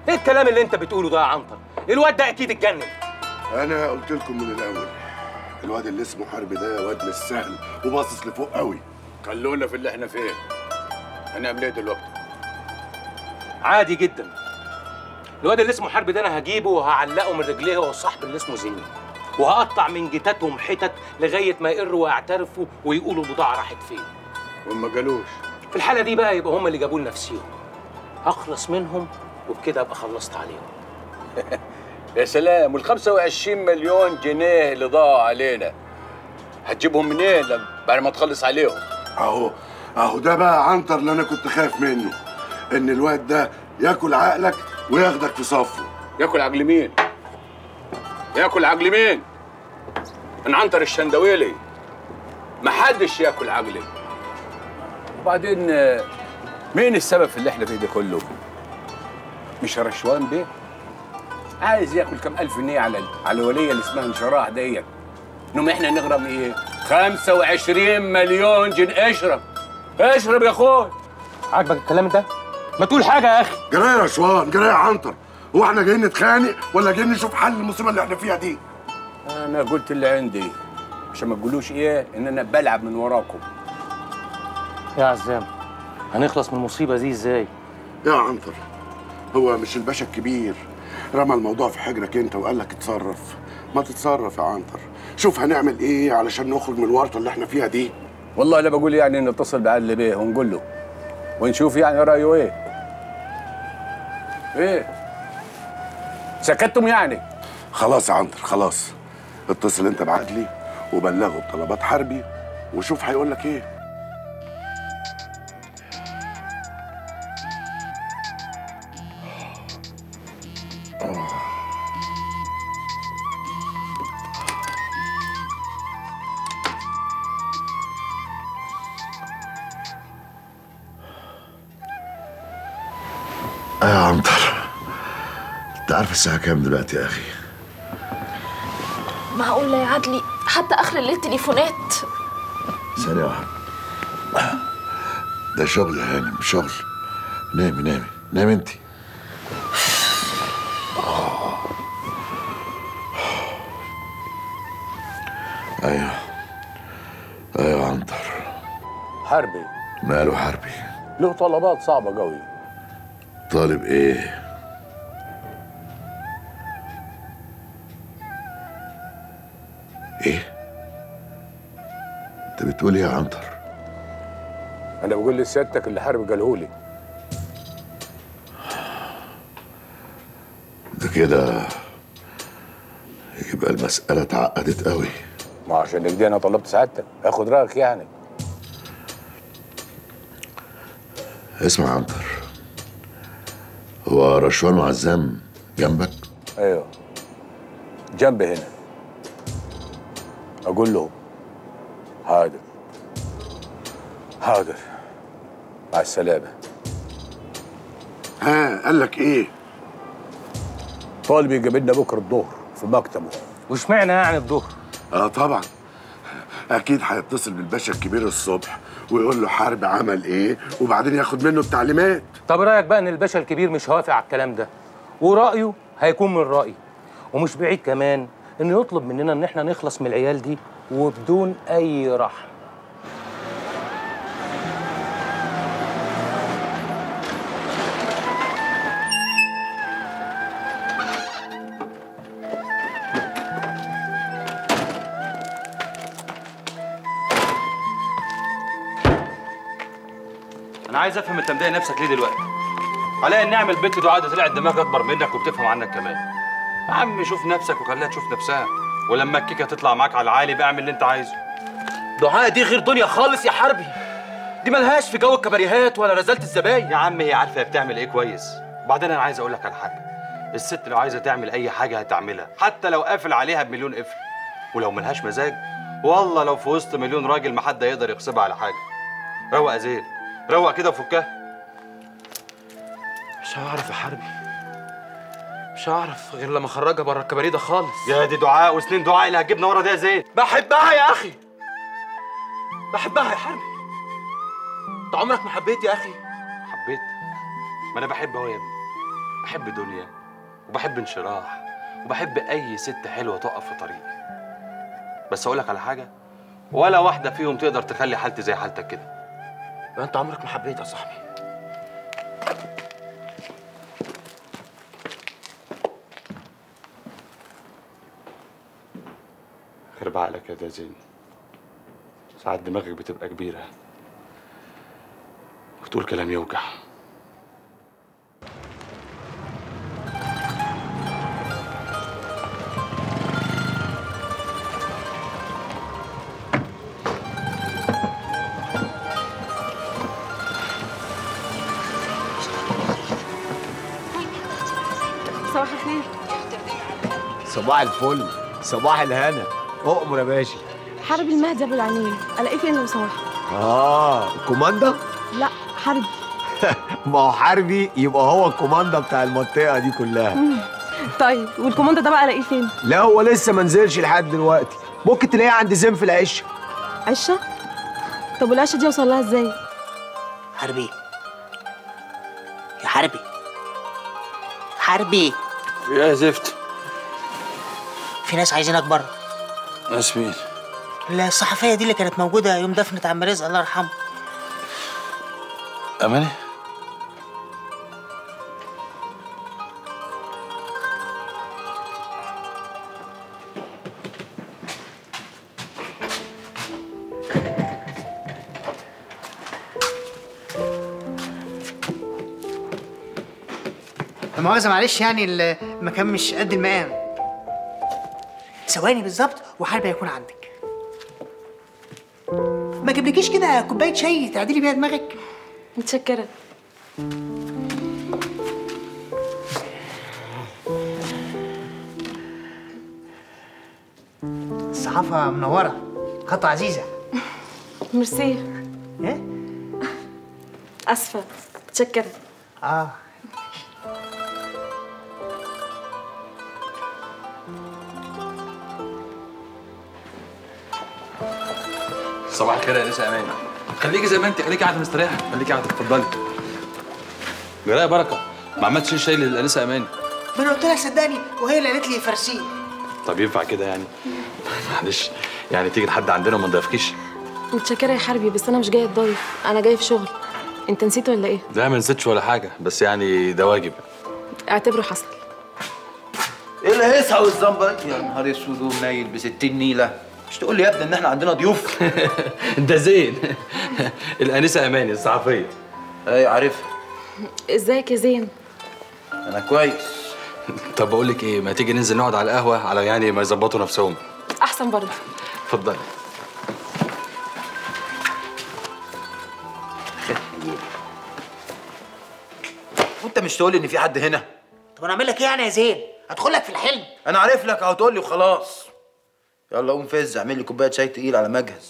ايه الكلام اللي انت بتقوله ده يا عنتر؟ الواد ده اكيد اتجنن. انا قلت لكم من الاول الواد اللي اسمه حربي ده واد مش سهل وباصص لفوق قوي. خلونا في اللي احنا فيه. هنعمل ايه دلوقتي؟ عادي جدا. الواد اللي اسمه حربي ده انا هجيبه وهعلقه من رجليه هو الصاحب اللي اسمه زيني، وهقطع من جتاتهم حتت لغايه ما يقروا ويعترفوا ويقولوا البضاعه راحت فين. وما قالوش؟ في الحاله دي بقى يبقى هم اللي جابوا لنفسيهم. هخلص منهم وبكده ابقى خلصت عليهم. يا سلام، وال 25 مليون جنيه اللي ضاعوا علينا هتجيبهم منين بعد ما تخلص عليهم؟ اهو ده بقى عنتر اللي انا كنت خايف منه، ان الواد ده ياكل عقلك وياخدك في صفه. ياكل عقل مين؟ ياكل عقل مين؟ انا عنتر الشندويلي، محدش ياكل عقلي. وبعدين مين السبب في اللي احنا فيه ده كله؟ مش رشوان بيه؟ عايز ياكل كم ألف جنيه على الولية اللي اسمها انشراح ديت. انهم احنا نغرم ايه؟ 25 مليون جنيه. اشرب اشرب يا اخوي. عاجبك الكلام ده؟ ما تقول حاجه يا اخي. جرايه يا رشوان، جرايه يا عنتر. هو احنا جايين نتخانق ولا جايين نشوف حل المصيبه اللي احنا فيها دي؟ انا قلت اللي عندي عشان ما تقولوش ايه ان انا بلعب من وراكم. يا عزام، هنخلص من المصيبه دي ازاي؟ يا عنتر، هو مش الباشا الكبير رمى الموضوع في حجرك انت وقال لك اتصرف؟ ما تتصرف يا عنتر. شوف هنعمل ايه علشان نخرج من الورطه اللي احنا فيها دي. والله انا بقول يعني نتصل بعلي بيه ونقول له ونشوف يعني رايه ايه. ايه سكتتم يعني؟ خلاص يا عنتر خلاص، اتصل انت بعدلي وبلغه بطلبات حربي وشوف هيقول لك ايه. يا عنتر، انت عارف الساعة كام دلوقتي يا اخي؟ معقولة يا عدلي حتى اخر الليل تليفونات؟ ثانية واحدة، ده شغل يا هانم شغل. نامي نامي نامي انت. ايوه ايوه يا عنتر. حربي ماله حربي؟ له طلبات صعبة قوي. طالب ايه؟ ايه؟ انت بتقول ايه يا عنتر؟ انا بقول لسيادتك اللي حربي قالهولي. ده كده يبقى المسألة اتعقدت قوي. ما عشان كده انا طلبت سعادتك اخد رايك يعني. اسمع يا عنتر، هو رشوان وعزام جنبك؟ ايوه جنبي هنا. اقول له حاضر حاضر مع السلامه. ها قال لك ايه؟ طالب يقابلنا بكره الظهر في مكتبه. واشمعنى يعني الظهر؟ طبعا اكيد هيتصل بالباشا الكبير الصبح ويقول له حرب عمل ايه وبعدين ياخد منه التعليمات. طب رايك بقى ان الباشا الكبير مش هوافق على الكلام ده، ورايه هيكون من رايي، ومش بعيد كمان انه يطلب مننا ان احنا نخلص من العيال دي وبدون اي رحم. انا عايز افهم انت مضايق نفسك ليه دلوقتي؟ على النعمه البنت دعاء ده طلعت دماغها اكبر منك وبتفهم عنك كمان. يا عم شوف نفسك وخليها تشوف نفسها، ولما الكيكه تطلع معاك على العالي بقى اعمل اللي انت عايزه. دعاء دي غير دنيا خالص يا حربي، دي ملهاش في جو الكباريهات ولا رزالة الزباين. يا عم هي عارفه هي بتعمل ايه كويس. وبعدين انا عايز اقول لك على حاجه، الست لو عايزه تعمل اي حاجه هتعملها حتى لو قافل عليها بمليون قفل، ولو ملهاش مزاج والله لو في وسط مليون راجل ما حد يقدر يغصبها على حاجه. روق يا زين، روق كده وفكها. مش هعرف يا حربي، مش هعرف غير لما اخرجها بره الكباريه ده خالص. يا دي دعاء وسنين دعاء اللي هتجيبنا ورا ده يا زين. بحبها يا اخي، بحبها يا حربي. انت عمرك ما حبيت يا اخي؟ حبيت؟ ما انا بحب اهو يا ابني. بحب دنيا وبحب انشراح وبحب اي ست حلوه تقف في طريقي. بس اقول لك على حاجه، ولا واحده فيهم تقدر تخلي حالتي زي حالتك كده. ما انت عمرك ما حبيت يا صاحبي. خرب عقلك يا ده زين، ساعات دماغك بتبقى كبيره وتقول كلام يوجع. صباح الخير. صباح الفل، صباح الهنا. اؤمر يا باشا. حرب المهدي ابو العينين، الاقيه فين لو سمحت؟ الكوماندا؟ لا حربي. ما هو حربي يبقى هو الكوماندا بتاع المنطقه دي كلها. طيب والكوماندا ده بقى الاقيه فين؟ لا هو لسه ما نزلش لحد دلوقتي، ممكن تلاقيه عند زين في العشه. عشه؟ طب والعشه دي اوصل لها ازاي؟ حربي يا حربي، حربي يا زفت، في ناس عايزينك بره. ناس مين؟ الصحفيه دي اللي كانت موجوده يوم دفنة عم رزق الله يرحمه. اماني؟ مؤاخذة معلش، يعني المكان مش قد المقام. ثواني بالظبط وحربي هيكون عندك. ما جبلكيش كده كوباية شاي تعدلي بيها دماغك؟ متشكره. الصحافة منورة، خطوة عزيزة. ميرسي. ايه؟ اسفه. متشكره. صباح الخير يا انسه امان. خليكي زي ما انت، خليكي قاعده مستريحه، خليكي قاعده، اتفضلي. جرايه يا بركه، ما عملتش شاي للانسه اماني. ما انا قلت لها صدقني وهي اللي قالت لي فرسيه. طب ينفع كده يعني؟ معلش يعني تيجي لحد عندنا وما نضيفكيش؟ متشكره يا حربي، بس انا مش جايه اتضيف، انا جايه في شغل. انت نسيت ولا ايه؟ لا ما نسيتش ولا حاجه، بس يعني ده واجب. اعتبره حصل. ايه الهيصه والزنبه؟ يا نهار اسود ومنيل ب 60 نيله. مش تقول لي يا ابني ان احنا عندنا ضيوف؟ ده زين. الانسه اماني الصحفيه. ايوه عارفها. ازيك يا زين؟ انا كويس. طب بقول لك ايه، ما تيجي ننزل نقعد على القهوه على يعني ما يظبطوا نفسهم. احسن برضه. اتفضلي. وانت مش تقول لي ان في حد هنا؟ طب انا اعمل لك ايه يعني يا زين؟ هدخل لك في الحلم؟ انا عارف لك اهو، تقول لي وخلاص. يلا قوم فز اعمل لي كوبايه شاي تقيل على مجهز.